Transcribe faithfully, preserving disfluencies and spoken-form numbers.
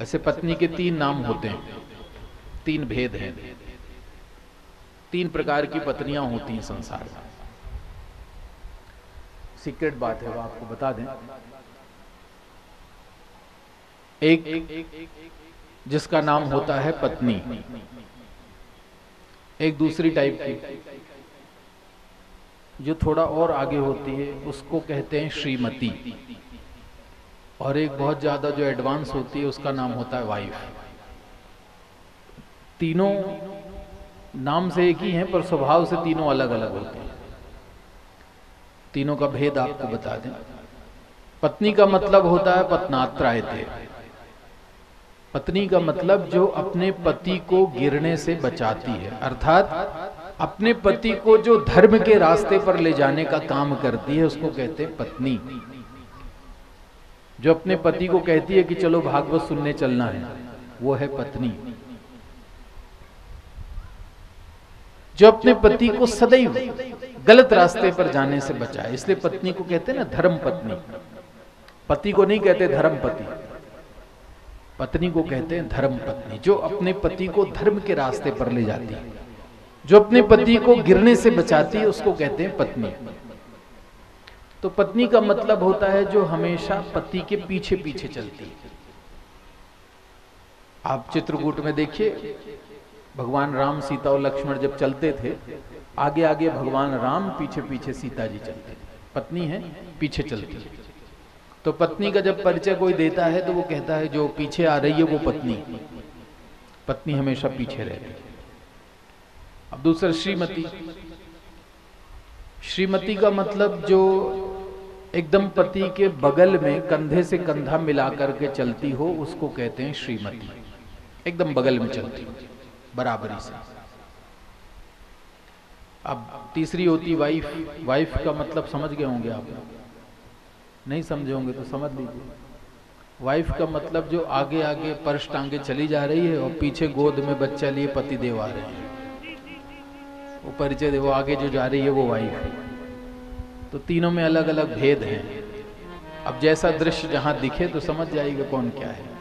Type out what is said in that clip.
ऐसे पत्नी के तीन नाम होते हैं, तीन भेद हैं, तीन प्रकार की पत्नियां होती हैं संसार में। सीक्रेट बात है, वो आपको बता दें। एक जिसका नाम होता है पत्नी, एक दूसरी टाइप की जो थोड़ा और आगे होती है उसको कहते हैं श्रीमती, और एक बहुत ज्यादा जो एडवांस होती है उसका नाम होता है वाइफ। तीनों नाम से एक ही हैं पर स्वभाव से तीनों अलग अलग होते हैं। तीनों का भेद आपको बता दें। पत्नी का मतलब होता है पत्नात्रायते। पत्नी का मतलब जो अपने पति को गिरने से बचाती है, अर्थात अपने पति को जो धर्म के रास्ते पर ले जाने का काम करती है उसको कहते हैं पत्नी। जो अपने पति को कहती है कि चलो भागवत सुनने चलना है, वो है पत्नी। जो अपने पति को सदैव गलत रास्ते पर जाने से बचाए, इसलिए पत्नी को कहते हैं ना धर्म पत्नी। पति को नहीं कहते धर्म पति, पत्नी को कहते हैं धर्म पत्नी। जो अपने पति को धर्म के रास्ते पर ले जाती है, जो अपने पति को गिरने से बचाती है, उसको कहते हैं पत्नी। तो पत्नी का मतलब होता है जो हमेशा पति के पीछे पीछे चलती है। आप चित्रकूट में देखिए, भगवान राम, सीता और लक्ष्मण जब चलते थे, आगे आगे भगवान राम, पीछे पीछे सीता जी चलते थे। पत्नी है, पीछे चलती है। तो पत्नी का जब परिचय कोई देता है तो वो कहता है जो पीछे आ रही है वो पत्नी। पत्नी हमेशा पीछे रहती है। अब दूसरा श्रीमती। श्रीमती का मतलब जो एकदम पति के बगल में कंधे से कंधा मिला करके चलती हो, उसको कहते हैं श्रीमती। एकदम बगल में चलती हो, बराबरी से। अब तीसरी होती वाइफ। वाइफ का मतलब समझ गए होंगे आप, नहीं समझे होंगे तो समझ लीजिए। वाइफ का मतलब जो आगे आगे पर्श टांगे चली जा रही है और पीछे गोद में बच्चा लिए पति देव आ रहे हैं, वो परिचय दे, वो आगे जो जा रही है वो वाइफ है। तो तीनों में अलग अलग भेद हैं। अब जैसा दृश्य जहां दिखे तो समझ जाएगा कौन क्या है।